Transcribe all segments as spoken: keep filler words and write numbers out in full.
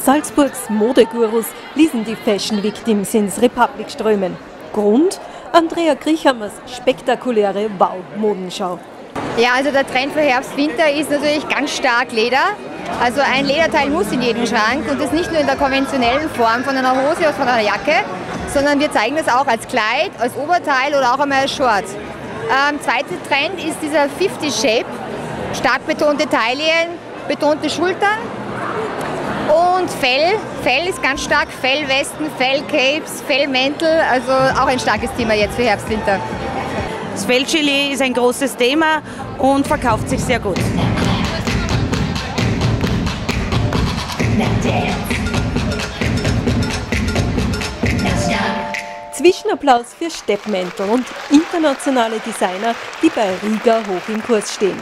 Salzburgs Modegurus ließen die Fashion Victims ins Republic strömen. Grund? Andrea Kriechhammers spektakuläre Wow-Modenschau. Ja, also der Trend für Herbst-Winter ist natürlich ganz stark Leder. Also ein Lederteil muss in jedem Schrank und das nicht nur in der konventionellen Form von einer Hose oder von einer Jacke, sondern wir zeigen das auch als Kleid, als Oberteil oder auch einmal als Shorts. Ähm, zweiter Trend ist dieser fünfzig Shape, stark betonte Taillen, betonte Schultern und Fell. Fell ist ganz stark, Fellwesten, Fellcapes, Fellmäntel, also auch ein starkes Thema jetzt für Herbst-Winter. Das Fellgelee ist ein großes Thema und verkauft sich sehr gut. Zwischenapplaus für Steppmäntel und internationale Designer, die bei Riga hoch im Kurs stehen.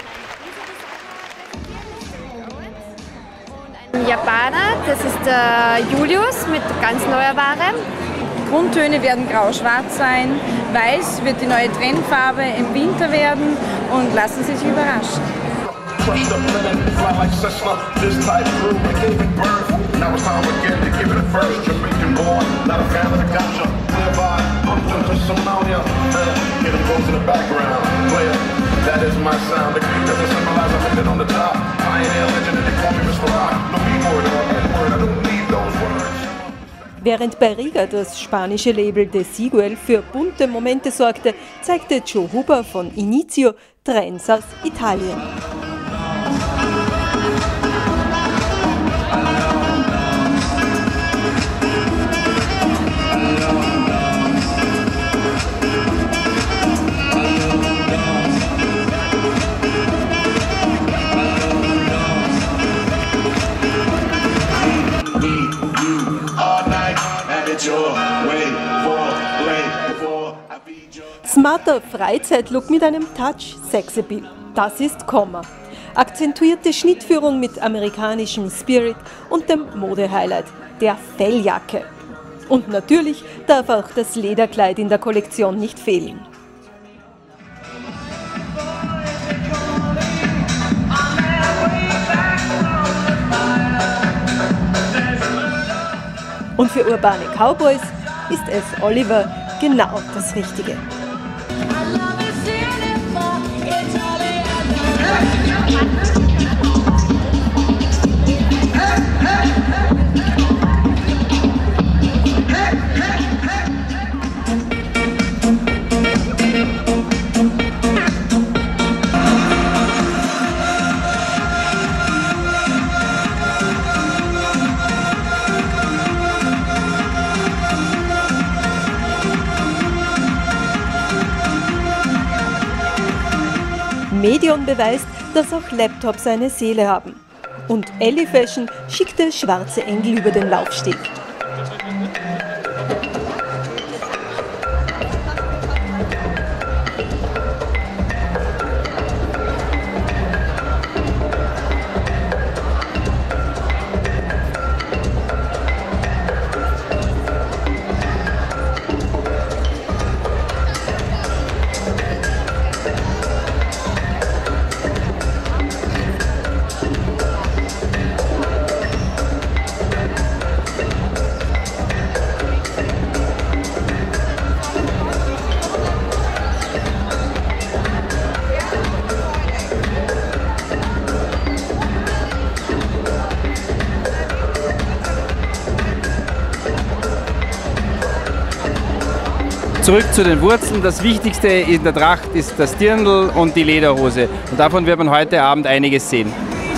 Japaner, das ist der Julius mit ganz neuer Ware. Grundtöne werden grau-schwarz sein, weiß wird die neue Trendfarbe im Winter werden und lassen Sie sich überraschen. Während bei Riga das spanische Label Desigual für bunte Momente sorgte, zeigte Joe Huber von Inizio Trends aus Italien. Smarter Freizeitlook mit einem Touch Sexappeal. Das ist Komma. Akzentuierte Schnittführung mit amerikanischem Spirit und dem Modehighlight, der Felljacke. Und natürlich darf auch das Lederkleid in der Kollektion nicht fehlen. Und für urbane Cowboys ist es Oliver genau das Richtige. Medion beweist, dass auch Laptops eine Seele haben. Und Ellie Fashion schickte schwarze Engel über den Laufsteg. Zurück zu den Wurzeln. Das Wichtigste in der Tracht ist das Dirndl und die Lederhose. Und davon wird man heute Abend einiges sehen.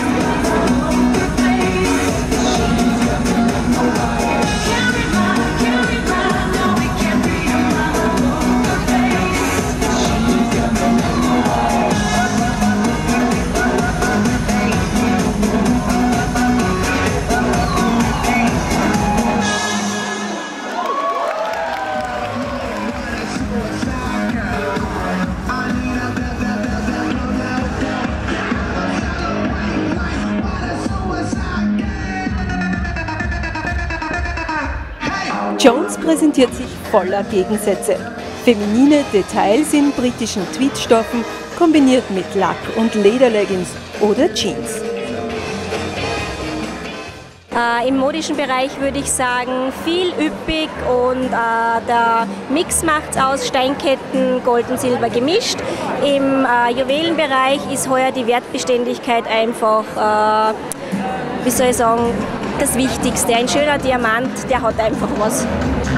Jones präsentiert sich voller Gegensätze. Feminine Details in britischen Tweedstoffen, kombiniert mit Lack- und Lederleggings oder Jeans. Äh, Im modischen Bereich würde ich sagen, viel üppig und äh, der Mix macht es aus, Steinketten, Gold und Silber gemischt. Im äh, Juwelenbereich ist heuer die Wertbeständigkeit einfach, äh, wie soll ich sagen, das Wichtigste. Ein schöner Diamant, der hat einfach was.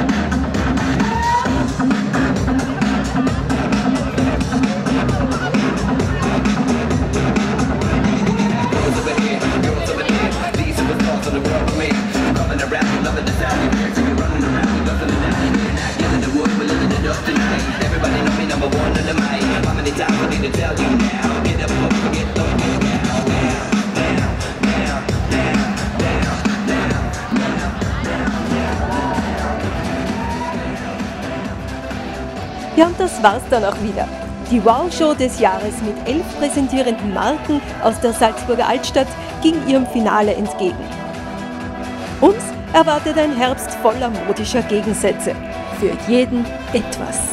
Ja, und das war's dann auch wieder. Die Wow-Show des Jahres mit elf präsentierenden Marken aus der Salzburger Altstadt ging ihrem Finale entgegen. Uns erwartet ein Herbst voller modischer Gegensätze. Für jeden etwas.